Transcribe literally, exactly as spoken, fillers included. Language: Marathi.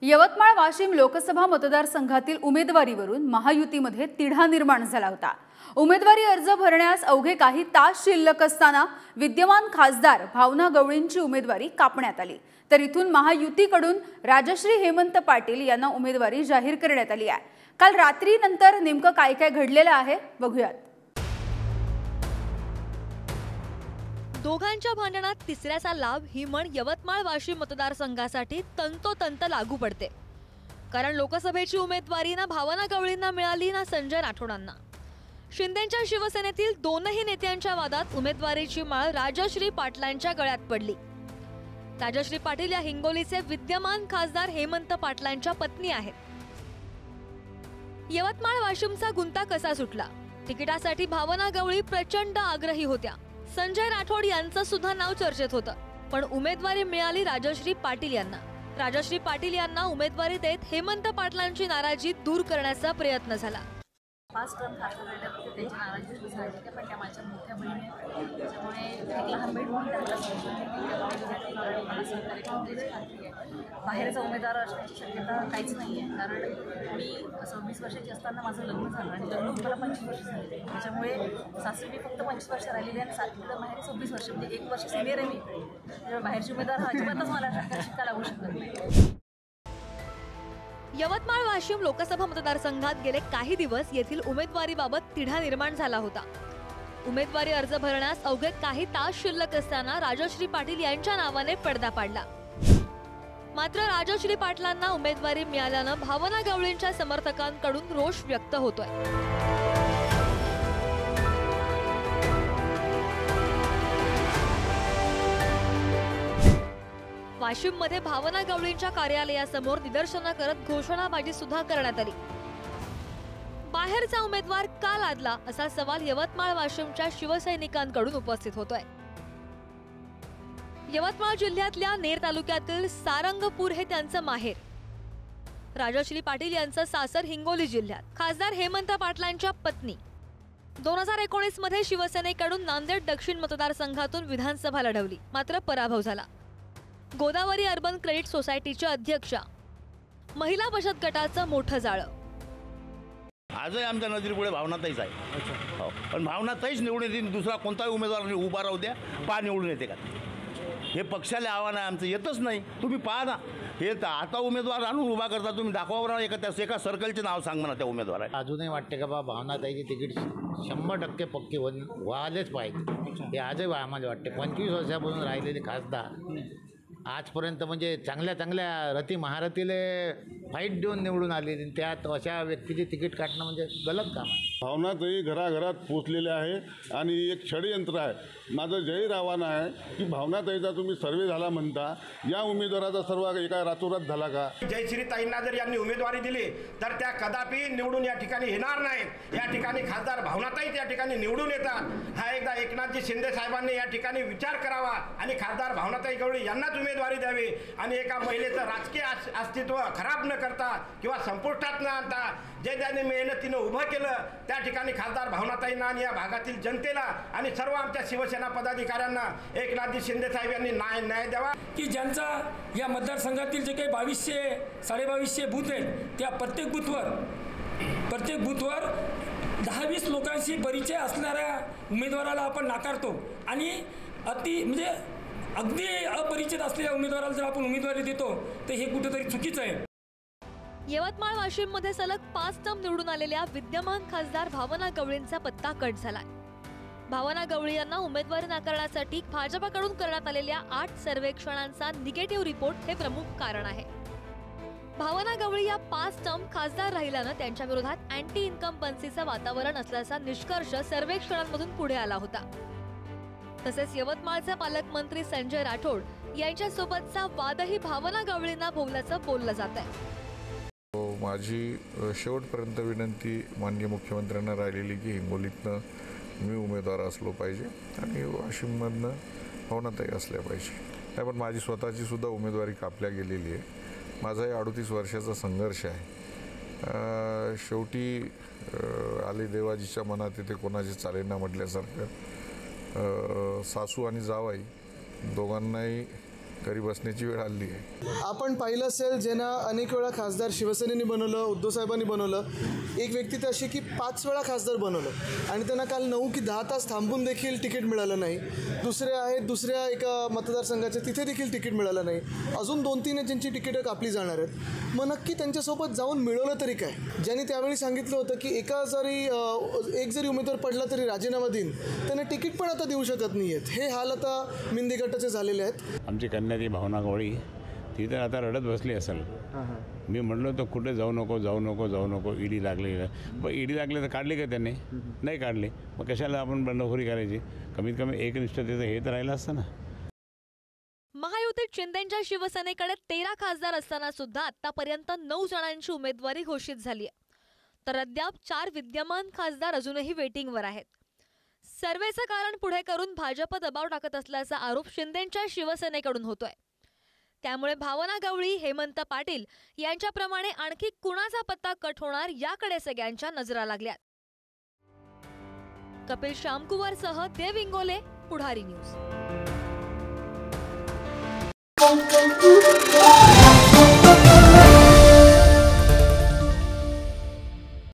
यवतमाळ वाशिम लोकसभा मतदारसंघातील उमेदवारीवरून महायुतीमध्ये तिढा निर्माण झाला होता। उमेदवारी अर्ज भरण्यास अवघे काही तास शिल्लक असताना विद्यमान खासदार भावना गवळींची उमेदवारी कापण्यात आली। तर इथून महायुतीकडून राजश्री हेमंत पाटील यांना उमेदवारी जाहीर करण्यात आली आहे। काल रात्री नंतर नेमकं काय काय घडलेलं आहे बघूयात। दोघांच्या भांडणात तिसऱ्याचा लाभ ही म्हण यवतमाळ वाशिम मतदारसंघासाठी तंतोतंत लागू पडते। कारण लोकसभेची उमेदवारी ना भावना गवळींना मिळाली ना संजय राठोडांना। शिंदेंच्या शिवसेनेतील दोनही नेत्यांच्या वादात उमेदवारीची माळ राजश्री पाटलांच्या गळ्यात पडली। राजश्री पाटील या हिंगोलीचे विद्यमान खासदार हेमंत पाटलांच्या पत्नी आहेत। यवतमाळ वाशिमचा गुंता कसा सुटला? तिकिटासाठी भावना गवळी प्रचंड आग्रही होत्या। संजय राठोड यांचं सुद्धा नाव चर्चेत होतं, पण उमेदवारी मिळाली राजश्री पाटील यांना। राजश्री पाटील यांना उमेदवारी देत हेमंत पाटलांची नाराजी दूर करण्याचा प्रयत्न झाला। पाच टर्म खासदार राहिल्यामुळे त्यांची नाराजी दूर झाली आहे, पण त्या माझ्या मोठ्या बहिणी त्याच्यामुळे एक लहान बहीण म्हणून त्यांना मला सहकार्य करून द्यायची खात्री आहे। बाहेरचा उमेदवार असण्याची शक्यता काहीच नाही आहे, कारण मी सव्वीस वर्षाची असताना माझं लग्न झालं आणि लग्न मला पंचवीस वर्ष झाले। त्याच्यामुळे सासरी मी फक्त पंचवीस वर्ष राहिलेली आणि सातवीला बाहेर सव्वीस वर्ष, म्हणजे एक वर्ष सिनियर आहे मी। त्याच्यामुळे बाहेरचे उमेदवार अजिबातच मला शिक्का लागू शकत नाही। यवतमाळ वाशिम लोकसभा मतदारसंघात गेले काही दिवस येथील उमेदवारीबाबत तिढा निर्माण झाला होता। उमेदवारी अर्ज भरण्यास अवघे काही तास शिल्लक असताना राजश्री पाटील यांच्या नावाने पडदा पाडला। मात्र राजश्री पाटलांना उमेदवारी मिळाल्यानं भावना गवळींच्या समर्थकांकडून रोष व्यक्त होतोय। वाशिम मध्ये भावना गवळींच्या कार्यालयासमोर निदर्शनं करत घोषणाबाजी सुद्धा करण्यात आली। बाहेरचा उमेदवार का लादला असा सवाल यवतमाळ वाशिमच्या शिवसैनिकांकडून उपस्थित होतोय। यवतमाळ जिल्ह्यातल्या नेर तालुक्यातील सारंगपूर हे त्यांचं माहेर। राजश्री पाटील यांचं सासर हिंगोली जिल्ह्यात। खासदार हेमंत पाटलांच्या पत्नी दोन हजार एकोणीस मध्ये शिवसेनेकडून नांदेड दक्षिण मतदारसंघातून विधानसभा लढवली, मात्र पराभव झाला। गोदावरी अर्बन क्रेडिट सोसायटीच्या अध्यक्षा, महिला बचत गटाचं मोठं जाळं। आजही आमच्या नजरेपुढे भावनाताईच आहे, पण भावनाताईच निवडून येतील, दुसरा कोणताही उमेदवार उभा राहू द्या, पा निवडून येते का? हे पक्षाला आव्हान आहे, आमचं येतच नाही। तुम्ही पहा ना, हे आता उमेदवार आणून उभा करता, तुम्ही दाखवा बरं एका त्या एका सर्कलचे नाव सांग म्हणा त्या उमेदवार। अजूनही वाटते का बा भावनाताईची तिकीट शंभर टक्के पक्के वन व्हायलाच पाहिजे, हे आजही आम्हाला वाटते। पंचवीस वर्षापासून राहिलेले खासदार आजपर्यंत म्हणजे चांगल्या चांगल्या रती महारथीले फाईट देऊन निवडून आले, त्यात अशा व्यक्तीची तिकीट काढणं म्हणजे गलत काम आहे। भावनाताई घराघरात पोचलेले आहे आणि एक षडयंत्र आहे। माझं जाहीर आव्हान आहे की भावनाताईचा तुम्ही सर्वे झाला म्हणता, या उमेदवाराचा सर्व एका रातोरात झाला का? जयश्रीताईंना जर यांनी उमेदवारी दिली तर त्या कदापि निवडून या ठिकाणी येणार नाहीत। या ठिकाणी खासदार भावनाताई त्या ठिकाणी निवडून येतात। हा एकदा एकनाथजी शिंदे साहेबांनी या ठिकाणी विचार करावा आणि खासदार भावनाताई गवळी यांनाच उमेदवारी द्यावी आणि एका महिलेचं राजकीय अस्तित्व खराब न करता किंवा संपुष्टात न आणता जे त्यांनी मेहनतीनं उभं केलं, त्या ठिकाणी खासदार भावनाताईंना आणि या भागातील जनतेला आणि सर्व आमच्या शिवसेना पदाधिकाऱ्यांना एकनाथजी शिंदे साहेब यांनी न्याय न्याय द्यावा। की ज्यांचा या मतदारसंघातील जे काही बावीसशे साडेबावीसशे बूथ आहेत, त्या प्रत्येक बूथवर प्रत्येक बूथवर दहा वीस लोकांशी परिचय असणाऱ्या उमेदवाराला आपण नाकारतो आणि अति म्हणजे अगदी अपरिचित असलेल्या उमेदवाराला जर आपण उमेदवारी देतो तर हे कुठेतरी चुकीचं आहे। यवतमाळ वाशिम मध्ये सलग पाच टर्म निवडून आलेल्या विद्यमान खासदार भावना गवळींचा पत्ता कट झालाय। भावना गवळी यांना उमेदवारी नाकारण्यासाठी भाजपकडून करण्यात आलेल्या आठ सर्वेक्षणांचा निगेटिव्ह रिपोर्ट हे प्रमुख कारण आहे। भावना गवळी या पाच टर्म खासदार राहिल्यानं त्यांच्या विरोधात अँटी इन्कम्बन्सीचं वातावरण असल्याचा निष्कर्ष सर्वेक्षणांमधून पुढे आला होता। तसेच यवतमाळचे पालकमंत्री संजय राठोड यांच्यासोबतचा वादही भावना गवळींना भोवल्याचं बोललं जात आहे। माझी शेवटपर्यंत विनंती माननीय मुख्यमंत्र्यांना राहिलेली की हिंगोलीतनं मी उमेदवार असलो पाहिजे आणि वाशिममधनं भावनाताई असल्या पाहिजे। नाही, पण माझी स्वतःची सुद्धा उमेदवारी कापल्या गेलेली आहे। माझाही अडतीस वर्षाचा संघर्ष आहे। शेवटी आले देवाजीच्या मनात तिथे कोणाचे चालेना म्हटल्यासारखं सासू आणि जावाई दोघांनाही घरी बसण्याची वेळ आली आहे. आपण पाहिलं असेल ज्यांना अनेक वेळा खासदार शिवसेनेने बनवलं, उद्धव साहेबांनी बनवलं. एक व्यक्ती तर अशी की पाच वेळा खासदार बनवलं आणि त्यांना काल नऊ की दहा तास थांबून देखील तिकीट मिळालं नाही. दुसरे आहेत दुसऱ्या एका मतदारसंघाचे, तिथे देखील तिकीट मिळालं नाही. अजून दोन तीन आहेत ज्यांची तिकीटं कापली जाणार आहेत. मग नक्की त्यांच्यासोबत जाऊन मिळवलं तरी काय? ज्यांनी त्यावेळी सांगितलं होतं की एका जरी एक जरी उमेदवार पडला तरी राजीनामा देईन, त्यांना तिकीट पण आता देऊ शकत नाही आहेत. हे हाल आता मिंदी गटाचे झालेले आहेत. आमची कन्या ती भावना गवळी, ती तर आता रडत बसली असेल. मी म्हटलं तर कुठे जाऊ नको जाऊ नको जाऊ नको ईडी लागली. मग ईडी लागले तर काढली का त्यांनी? नाही काढली. मग कशाला आपण बंडखोरी करायची? कमीत कमी एकनिष्ठतेचं हे तर राहिलं असतं ना. महायुतीत शिंदेच्या शिवसेनेकडे तेरा खासदार असताना सुद्धा आतापर्यंत नऊ जणांची उमेदवारी घोषित झाली आहे. तर अद्याप चार विद्यमान खासदार अजूनही वेटिंगवर आहेत. सर्वेचं कारण पुढे करून भाजप दबाव टाकत असल्याचा आरोप शिंदेच्या शिवसेनेकडून होतोय. त्यामुळे भावना गवळी, हेमंत पाटील यांच्याप्रमाणे आणखी कुणाचा पत्ता कट होणार याकडे सगळ्यांच्या नजरा लागल्यात. कपिल श्यामकुमार सह देव इंगोले, पुढारी न्यूज.